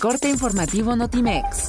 Corte informativo Notimex.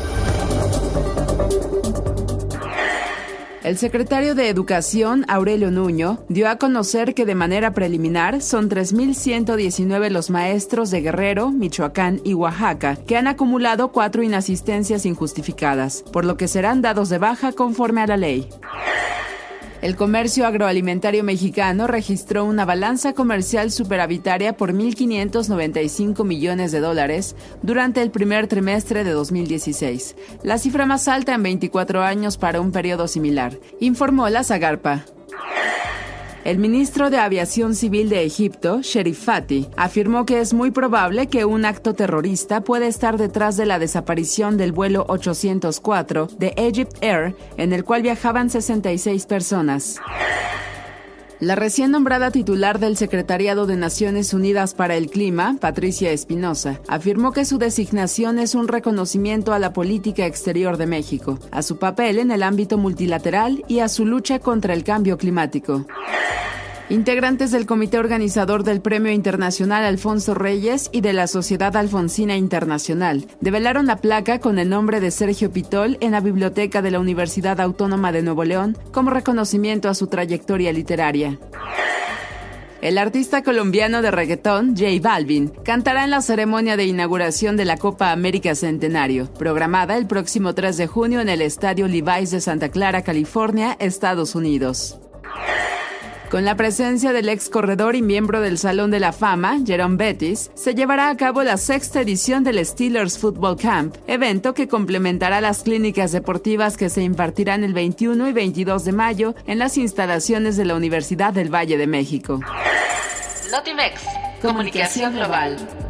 El secretario de Educación, Aurelio Nuño, dio a conocer que de manera preliminar son 3.119 los maestros de Guerrero, Michoacán y Oaxaca que han acumulado 4 inasistencias injustificadas, por lo que serán dados de baja conforme a la ley. El comercio agroalimentario mexicano registró una balanza comercial superavitaria por $1.595 millones durante el primer trimestre de 2016, la cifra más alta en 24 años para un periodo similar, informó la Zagarpa. El ministro de Aviación Civil de Egipto, Sherif Fati, afirmó que es muy probable que un acto terrorista puede estar detrás de la desaparición del vuelo 804 de Egypt Air, en el cual viajaban 66 personas. La recién nombrada titular del Secretariado de Naciones Unidas para el Clima, Patricia Espinosa, afirmó que su designación es un reconocimiento a la política exterior de México, a su papel en el ámbito multilateral y a su lucha contra el cambio climático. Integrantes del comité organizador del Premio Internacional Alfonso Reyes y de la Sociedad Alfonsina Internacional develaron la placa con el nombre de Sergio Pitol en la biblioteca de la Universidad Autónoma de Nuevo León como reconocimiento a su trayectoria literaria. El artista colombiano de reggaetón, J Balvin, cantará en la ceremonia de inauguración de la Copa América Centenario, programada el próximo 3 de junio en el Estadio Levi's de Santa Clara, California, Estados Unidos. Con la presencia del ex corredor y miembro del Salón de la Fama, Jerome Bettis, se llevará a cabo la 6ª edición del Steelers Football Camp, evento que complementará las clínicas deportivas que se impartirán el 21 y 22 de mayo en las instalaciones de la Universidad del Valle de México. Notimex, comunicación global.